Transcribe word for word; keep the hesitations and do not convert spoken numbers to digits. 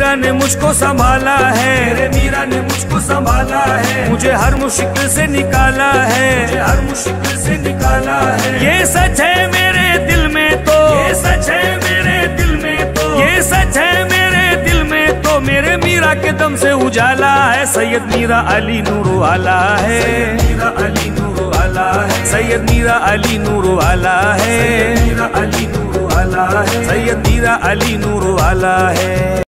मीरा ने मुझको संभाला है, मेरे मीरा ने मुझको संभाला है, मुझे हर मुश्किल से निकाला है, मुझे हर मुश्किल से निकाला है। ये सच है मेरे दिल में तो, ये सच है मेरे दिल में तो, ये सच है मेरे दिल में तो, मेरे मीरा के दम से उजाला है। सैयद मीरा अली नूर आला है, मीरा अली नूर आला है, सैयद मीरा अली नूर आला है, मीरा अली नूर आला है, सैयद मीरा अली नूर आला है।